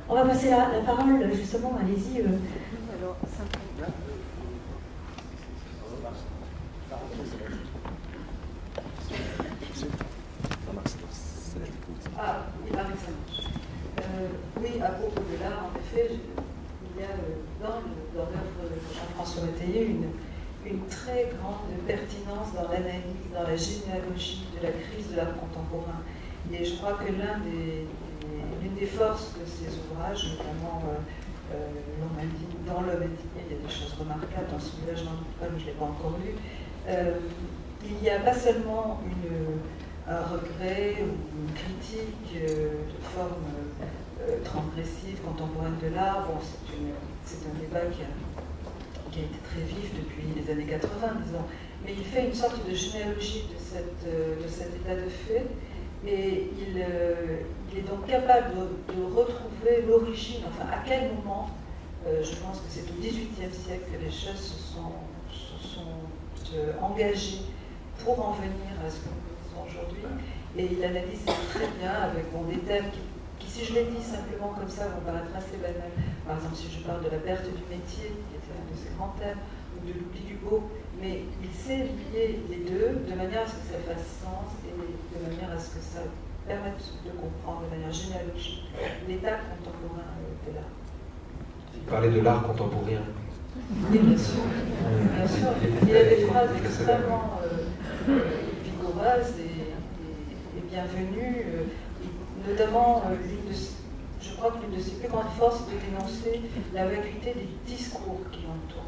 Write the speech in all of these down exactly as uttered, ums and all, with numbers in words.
On va passer la, la parole, justement, allez-y. Euh. Alors, Ah, oui, ah, ça marche. Euh, oui, à propos de l'art, en effet, je, il y a euh, dans, dans l'œuvre de Jean-François Métayer une, une très grande pertinence dans l'analyse, dans la généalogie de la crise de l'art contemporain. Et je crois que l'un des, des, l'une des forces de ces ouvrages, notamment euh, euh, dans L'homme indigné, il y a des choses remarquables, dans celui-là je n'en doute pas, mais je ne l'ai pas encore lu, euh, il n'y a pas seulement une... un regret ou une critique euh, de forme euh, transgressive, contemporaine de l'art. Bon, c'est un débat qui a, qui a été très vif depuis les années quatre-vingts, disons. Mais il fait une sorte de généalogie de, cette, euh, de cet état de fait, et il, euh, il est donc capable de, de retrouver l'origine, enfin à quel moment, euh, je pense que c'est au dix-huitième siècle que les choses se sont, se sont euh, engagées pour en venir à ce que aujourd'hui, et il analyse très bien avec bon, des thèmes qui, qui, si je les dis simplement comme ça, vont paraître assez banals. Par exemple, si je parle de la perte du métier, qui était un de ses grands thèmes, ou de l'oubli du beau, mais il sait lier les deux de manière à ce que ça fasse sens et de manière à ce que ça permette de comprendre de manière généalogique l'état contemporain de l'art. Vous parlez de l'art contemporain. Oui, bien sûr. Bien sûr. Il a des phrases extrêmement euh, vigoureuses et bienvenue, euh, notamment euh, l'une de, je crois que l'une de ses plus grandes forces est de dénoncer la vacuité des discours qui l'entourent.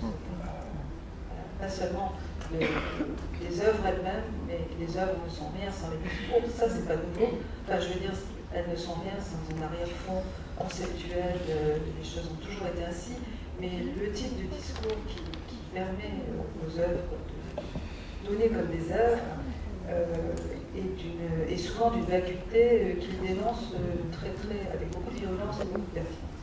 Voilà. Pas seulement le, les œuvres elles-mêmes, mais les œuvres ne sont rien sans les discours. Ça, c'est pas nouveau. Enfin, je veux dire, elles ne sont rien sans un arrière-fond conceptuel. Euh, les choses ont toujours été ainsi. Mais le type de discours qui, qui permet aux œuvres de donner comme des œuvres euh, et, et souvent d'une vacuité euh, qu'il dénonce euh, très, très, avec beaucoup de violence et beaucoup de pertinence.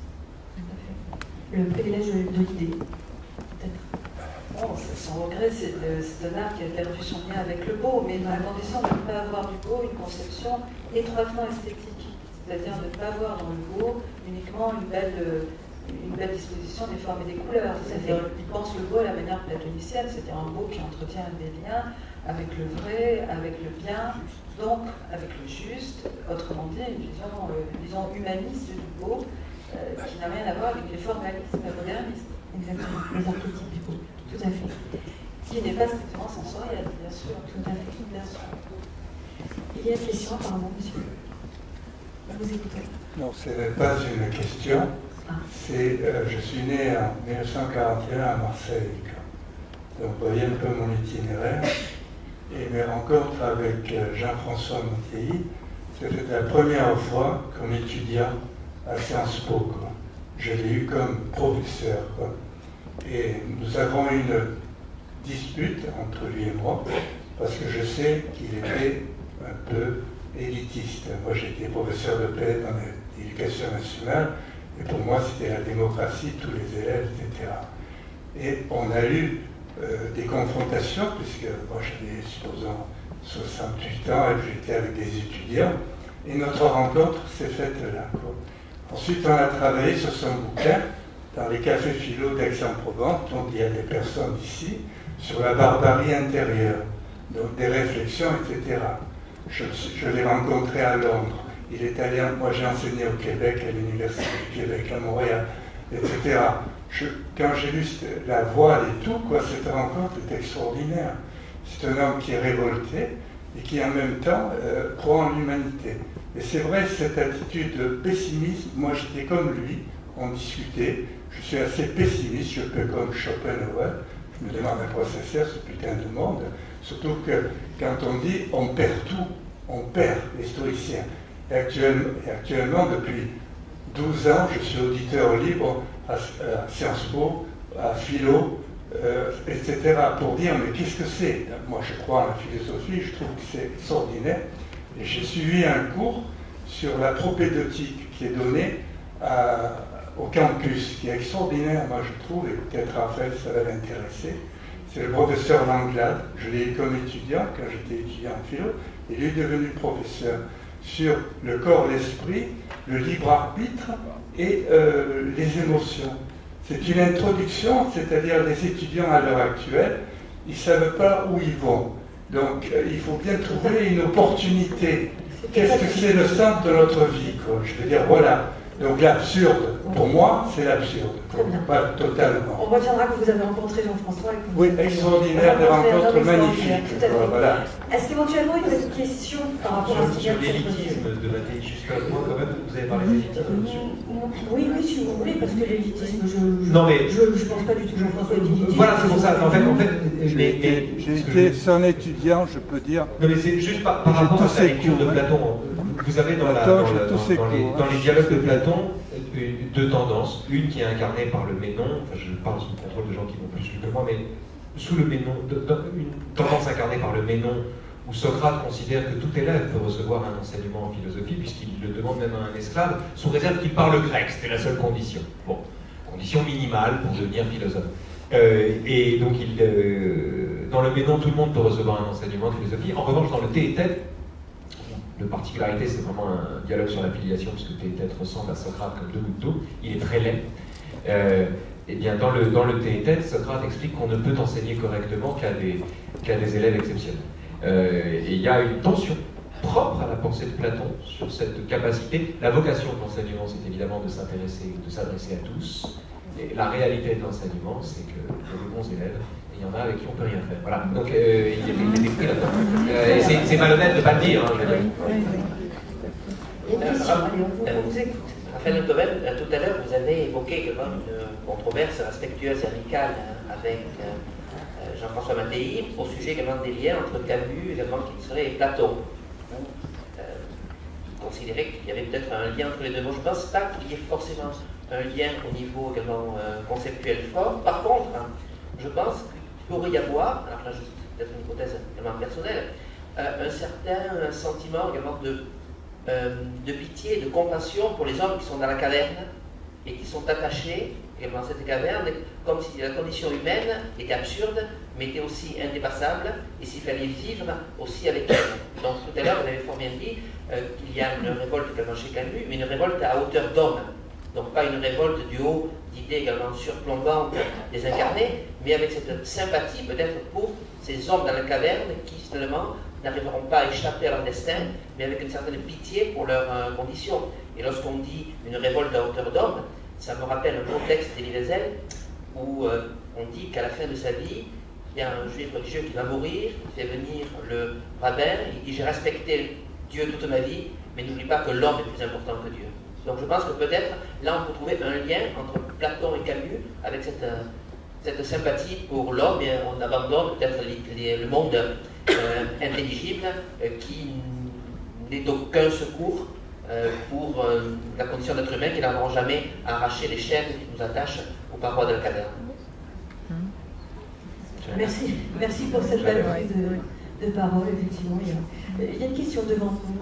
Le privilège de l'idée, peut-être. Bon, sans regret, c'est un art qui a perdu son lien avec le beau, mais dans la condition de ne pas avoir du beau une conception étroitement esthétique, c'est-à-dire de ne pas avoir dans le beau uniquement une belle, une belle disposition des formes et des couleurs. C'est-à-dire, il pense le beau à la manière platonicienne, c'est-à-dire un beau qui entretient des liens avec le vrai, avec le bien, donc avec le juste, autrement dit, une vision, euh, disons, humaniste du beau, euh, qui n'a rien à voir avec les formalismes modernistes. Exactement, les archétypes du beau, tout à fait. Qui n'est pas strictement sensoriel, bien sûr. Tout à fait, bien sûr. Il y a une question, apparemment, monsieur. Vous écoutez. Non, ce n'est pas une question. Ah. C'est, euh, je suis né en mille neuf cent quarante et un à Marseille. Donc, vous voyez un peu mon itinéraire. Et mes rencontres avec Jean-François Métayer, c'était la première fois comme étudiant à Sciences Po, quoi. Je l'ai eu comme professeur, quoi. Et nous avons eu une dispute entre lui et moi, parce que je sais qu'il était un peu élitiste. Moi, j'étais professeur de paix dans l'éducation nationale, et pour moi, c'était la démocratie, tous les élèves, et cetera. Et on a eu Euh, des confrontations, puisque moi j'avais, supposons, soixante-huit ans et j'étais avec des étudiants, et notre rencontre s'est faite là, quoi. Ensuite, on a travaillé sur son bouquin, dans les cafés philo d'Aix-en-Provence, dont il y a des personnes ici, sur la barbarie intérieure, donc des réflexions, et cetera. Je, je l'ai rencontré à Londres, il est allé, moi j'ai enseigné au Québec, à l'Université du Québec, à Montréal, et cetera. Je, quand j'ai lu la voile et tout, quoi, cette rencontre est extraordinaire. C'est un homme qui est révolté et qui en même temps euh, croit en l'humanité. Et c'est vrai, cette attitude de pessimisme, moi j'étais comme lui, on discutait, je suis assez pessimiste, je peux comme Schopenhauer, je me demande à quoi ça sert ce putain de monde, surtout que quand on dit on perd tout, on perd les stoïciens. Et actuellement, et actuellement depuis douze ans, je suis auditeur libre à, à Sciences Po, à Philo, euh, et cetera, pour dire, mais qu'est-ce que c'est? Moi, je crois en la philosophie, je trouve que c'est extraordinaire. Et j'ai suivi un cours sur la propédeutique qui est donné à, au campus, qui est extraordinaire, moi, je trouve, et peut-être Raphaël, ça va l'intéresser. C'est le professeur Langlade. Je l'ai eu comme étudiant, quand j'étais étudiant en philo, et il est devenu professeur. sur le corps, l'esprit, le libre arbitre et euh, les émotions. C'est une introduction, c'est-à-dire les étudiants à l'heure actuelle, ils ne savent pas où ils vont. Donc euh, il faut bien trouver une opportunité. Qu'est-ce que c'est le centre de notre vie, quoi? Je veux dire, voilà. Donc l'absurde, pour moi, c'est l'absurde. Pas totalement. On retiendra que vous avez rencontré Jean-François. Oui, extraordinaire, des rencontres magnifiques. Voilà. Est-ce qu'éventuellement il y aurait des questions par rapport à ce qui vient de Sur l'élitisme de Mattei, juste un point quand même, vous avez parlé d'élitisme, monsieur. Oui, oui, si vous voulez, parce que l'élitisme, je ne Non, mais... je, je pense pas du tout que Jean-François est élitiste. Voilà, c'est pour ça. En fait, en fait j'ai été, été son étudiant, je peux dire. Non, mais c'est juste par, par rapport à la lecture de Platon. Vous avez dans, la, dans, la, dans, dans, les, dans les dialogues de Platon deux tendances. Une qui est incarnée par le Ménon, enfin je parle sous le contrôle de gens qui vont plus lu que moi, mais sous le Ménon, une tendance incarnée par le Ménon, où Socrate considère que tout élève peut recevoir un enseignement en philosophie, puisqu'il le demande même à un esclave, sous réserve qu'il parle grec, c'était la seule condition. Bon, condition minimale pour devenir philosophe. Euh, et donc, il, euh, dans le Ménon, tout le monde peut recevoir un enseignement de philosophie. En revanche, dans le Théétète, la particularité, c'est vraiment un dialogue sur la filiation, puisque Théétète ressemble à Socrate comme deux gouttes d'eau. Il est très laid. Euh, et bien, dans le, dans le Théétète, Socrate explique qu'on ne peut enseigner correctement qu'à des, qu'à des élèves exceptionnels. Euh, et il y a une tension propre à la pensée de Platon sur cette capacité. La vocation de l'enseignement, c'est évidemment de s'intéresser, de s'adresser à tous. Et la réalité de l'enseignement, c'est que les bons élèves, il y en a avec qui on ne peut rien faire. Voilà. Donc euh, il y a des esprits là-dedans. Euh, c'est, c'est malhonnête de ne pas le dire. Hein, je veux dire. On vous écoute. Raphaël Ntoven, tout à l'heure, vous avez évoqué également une controverse respectueuse et amicale avec euh, Jean-François Mattei au sujet également des liens entre Camus, également Kingsley et Platon. Euh, considérer qu'il y avait peut-être un lien entre les deux mots. Je ne pense pas qu'il y ait forcément un lien au niveau également euh, conceptuel fort. Par contre, hein, je pense qu'il pourrait y avoir, alors là, c'est peut-être une hypothèse également personnelle, euh, un certain sentiment également de, euh, de pitié, de compassion pour les hommes qui sont dans la caverne et qui sont attachés également à cette caverne, comme si la condition humaine était absurde, mais était aussi indépassable, et s'il fallait vivre aussi avec elle. Donc tout à l'heure, vous avez fort bien dit euh, qu'il y a une révolte également chez Camus, mais une révolte à hauteur d'homme. Donc pas une révolte du haut d'idées également surplombantes des incarnés, mais avec cette sympathie peut-être pour ces hommes dans la caverne qui finalement n'arriveront pas à échapper à leur destin, mais avec une certaine pitié pour leurs euh, conditions. Et lorsqu'on dit une révolte à hauteur d'homme, ça me rappelle un beau texte d'Élie Wiesel où euh, on dit qu'à la fin de sa vie, il y a un juif religieux qui va mourir, qui fait venir le rabbin, il dit « J'ai respecté Dieu toute ma vie, mais n'oublie pas que l'homme est plus important que Dieu ». Donc je pense que peut-être, là on peut trouver un lien entre Platon et Camus avec cette, euh, cette sympathie pour l'homme, et on abandonne peut-être les, les, le monde euh, intelligible euh, qui n'est d'aucun secours euh, pour euh, la condition d'être humain, qui n'arriveront jamais à arracher les chaînes qui nous attachent aux parois de la caverne. Merci, merci pour cette belle prise de, de parole, effectivement. Il y, a, il y a une question devant vous.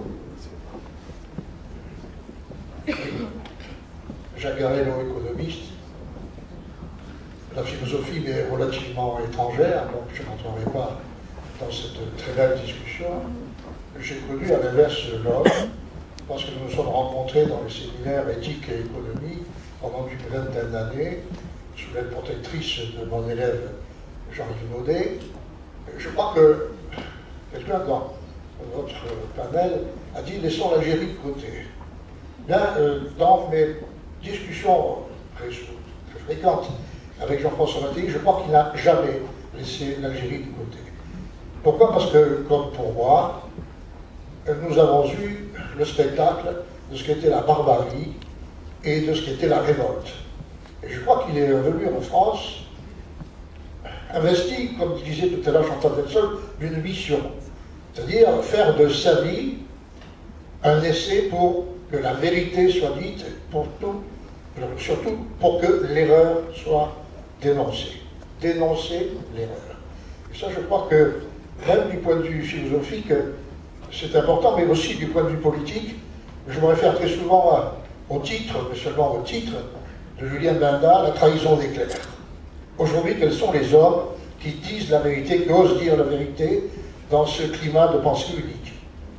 Jacques Garello, économiste. La philosophie m'est relativement étrangère, donc je n'entrerai pas dans cette très belle discussion. J'ai connu à l'inverse l'homme, parce que nous nous sommes rencontrés dans les séminaires éthique et économie pendant une vingtaine d'années, sous l'aide protectrice de mon élève Jean-Yves Naudet. Je crois que quelqu'un dans votre panel a dit « laissons l'Algérie de côté ». Bien, euh, dans mes discussions très, très fréquentes avec Jean-François Mattei, je crois qu'il n'a jamais laissé l'Algérie de côté. Pourquoi? Parce que, comme pour moi, nous avons eu le spectacle de ce qu'était la barbarie et de ce qu'était la révolte. Et je crois qu'il est revenu en France investi, comme disait tout à l'heure Chantal Delsol, d'une mission. C'est-à-dire faire de sa vie un essai pour que la vérité soit dite, pour tout, surtout pour que l'erreur soit dénoncée. Dénoncer l'erreur. Et ça, je crois que, même du point de vue philosophique, c'est important, mais aussi du point de vue politique. Je me réfère très souvent au titre, mais seulement au titre, de Julien Benda, La trahison des clercs. Aujourd'hui, quels sont les hommes qui disent la vérité, qui osent dire la vérité dans ce climat de pensée unique?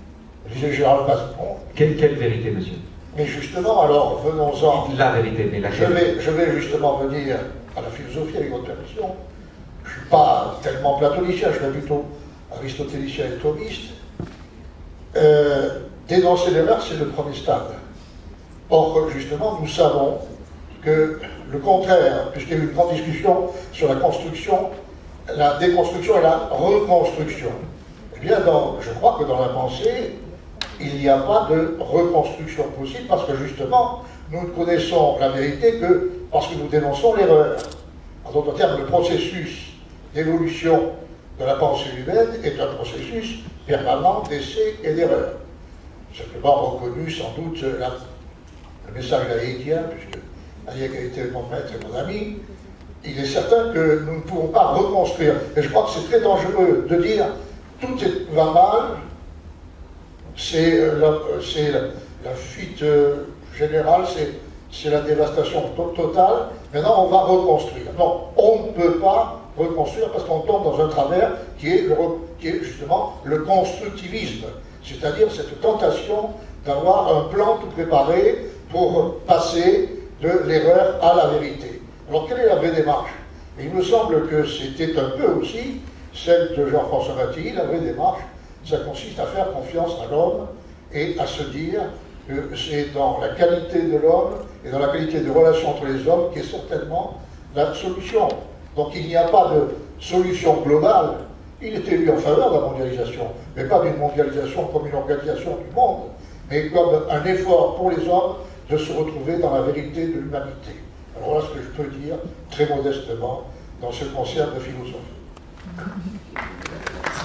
disait Gérald Passeron. Quelle, quelle vérité, monsieur? Mais justement, alors, venons-en. La vérité, mais je vais, je vais justement venir à la philosophie avec votre permission. Je ne suis pas tellement platonicien, je suis plutôt aristotélicien et thomiste. Euh, dénoncer l'erreur, c'est le premier stade. Or, justement, nous savons que le contraire, puisqu'il y a eu une grande discussion sur la construction, la déconstruction et la reconstruction. Eh bien, dans, je crois que dans la pensée, il n'y a pas de reconstruction possible parce que justement, nous ne connaissons la vérité que parce que nous dénonçons l'erreur. En d'autres termes, le processus d'évolution de la pensée humaine est un processus permanent d'essai et d'erreur. Simplement reconnu sans doute la, le message laïcien, puisque Hayek a été mon maître et mon ami, il est certain que nous ne pouvons pas reconstruire. Et je crois que c'est très dangereux de dire tout est, va mal, c'est la, la, la fuite générale, c'est la dévastation totale. Maintenant, on va reconstruire. Non, on ne peut pas reconstruire parce qu'on tombe dans un travers qui est, le, qui est justement le constructivisme, c'est-à-dire cette tentation d'avoir un plan tout préparé pour passer de l'erreur à la vérité. Alors, quelle est la vraie démarche? Et il me semble que c'était un peu aussi celle de Jean-François Mattei. La vraie démarche, ça consiste à faire confiance à l'homme et à se dire que c'est dans la qualité de l'homme et dans la qualité de relation entre les hommes qui est certainement la solution. Donc il n'y a pas de solution globale. Il était lui en faveur de la mondialisation, mais pas d'une mondialisation comme une organisation du monde, mais comme un effort pour les hommes de se retrouver dans la vérité de l'humanité. Alors voilà ce que je peux dire, très modestement, dans ce concert de philosophie.